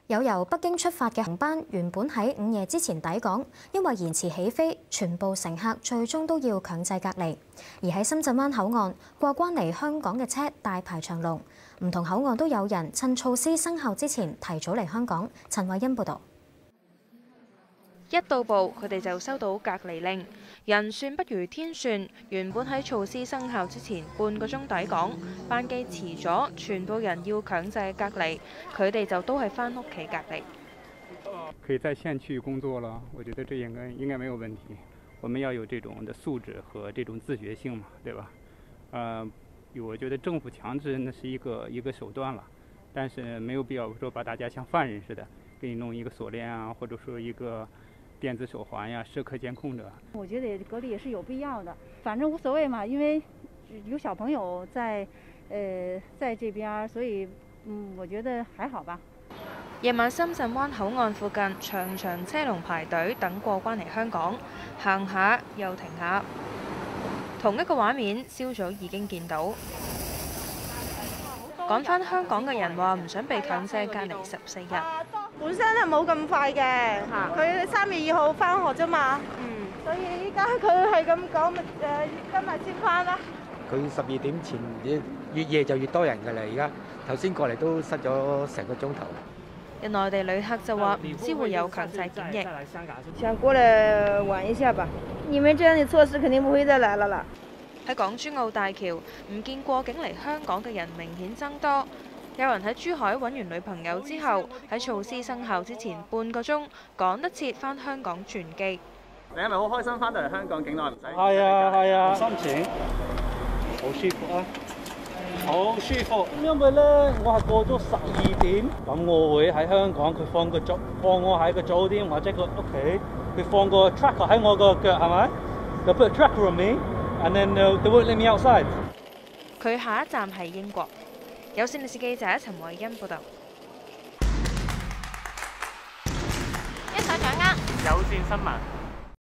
有由北京出發嘅航班原本喺午夜之前抵港，因為延遲起飛，全部乘客最終都要強制隔離。而喺深圳灣口岸過關嚟香港嘅車大排長龍，唔同口岸都有人趁措施生效之前提早嚟香港。陳慧欣報導。 一到埗，佢哋就收到隔離令，人算不如天算。原本喺措施生效之前半個鐘抵港，班機遲咗，全部人要強制隔離，佢哋就都係返屋企隔離。 可以在線去工作了，我覺得這應該沒有問題。我們要有這種的素質和這種自覺性嘛，對吧？我覺得政府強制那是一個手段了，但是沒有必要說把大家像犯人似的，給你弄一個鎖鏈啊，或者說一個電子手環呀、時刻監控着。 我覺得隔離也是有必要的，反正無所謂嘛，因為有小朋友在這邊，所以我覺得還好吧。 夜晚深圳灣口岸附近長長車龍排隊等過關嚟香港，行下又停下。同一個畫面，朝早已經見到。趕返香港嘅人話唔想被強制隔離14日。 本身係冇咁快嘅，佢3月2號返學啫嘛。所以依家佢係咁講，咪今日先返啦。 佢12點前越夜就越多人㗎啦，而家頭先過嚟都塞咗成個鐘頭。 有內地旅客就話唔知會有強制檢疫。 想過來玩一下吧，你們這樣的措施肯定不會再來了啦。 喺港珠澳大橋唔見過境嚟香港嘅人明顯增多，有人喺珠海揾完女朋友之後，喺措施生效之前半個鐘趕得切返香港轉機。 你係咪好開心返到嚟香港境內唔使？ 係啊，心情好舒服啊，好舒服。因為咧，我係過咗12點，咁我會喺香港，佢放我喺個酒店或者個屋企，佢放個 tracker 喺我個腳，係咪？佢 put a tracker on me，and then they won't let me outside。 佢下一站係英國。有線電視記者陳慧欣報道。 一手掌握有線新聞。